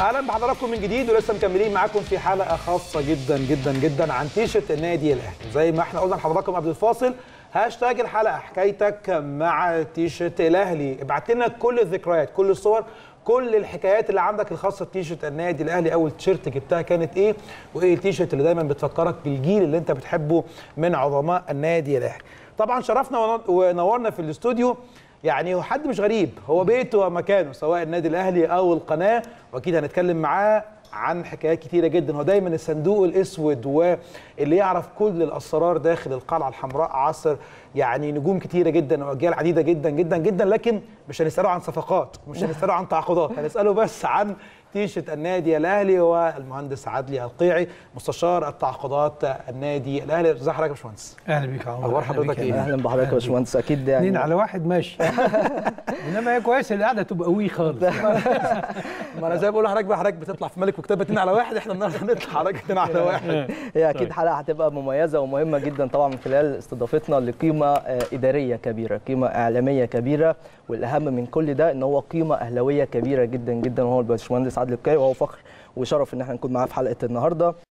اهلا بحضراتكم من جديد ولسه مكملين معاكم في حلقه خاصه جدا جدا جدا عن تيشرت النادي الاهلي. زي ما احنا قلنا لحضراتكم قبل الفاصل، هاشتاج الحلقه حكايتك مع تيشرت الاهلي. ابعت لنا كل الذكريات، كل الصور، كل الحكايات اللي عندك الخاصه بتيشرت النادي الاهلي. اول تيشرت جبتها كانت ايه؟ وايه التيشرت اللي دايما بتفكرك بالجيل اللي انت بتحبه من عظماء النادي الاهلي؟ طبعا شرفنا ونورنا في الاستوديو، يعني هو حد مش غريب، هو بيته ومكانه سواء النادي الاهلي او القناه، واكيد هنتكلم معاه عن حكايات كتيره جدا. هو دايما الصندوق الاسود واللي يعرف كل الاسرار داخل القلعه الحمراء، عصر يعني نجوم كتيره جدا واجيال عديده جدا جدا جدا. لكن مش هنساله عن صفقات، مش هنساله عن تعاقدات، هنساله بس عن تيشرت النادي الاهلي. والمهندس عدلي القيعي مستشار التعاقدات النادي الاهلي. ازي حضرتك يا باشمهندس؟ اهلا بيك يا عمر. اخبار حضرتك ايه؟ اهلا بحضرتك يا باشمهندس. اكيد يعني 2 على 1 ماشي. انما هي كويس القعده تبقى وي خالص. ما انا زي ما بقول لحضرتك بقى، حضرتك بتطلع في ملك وكتابه 2 على 1، احنا النهارده هنطلع حضرتك 2 على 1. هي اكيد حلقه هتبقى مميزه ومهمه جدا طبعا من خلال استضافتنا لقيمه اداريه كبيره، قيمه اعلاميه كبيره، والاهم من كل ده ان هو قيمه اهلاويه كبيره جدا جدا، وهو الباشمهندس عادل القيعي، وهو فخر وشرف ان احنا نكون معاه في حلقه النهارده.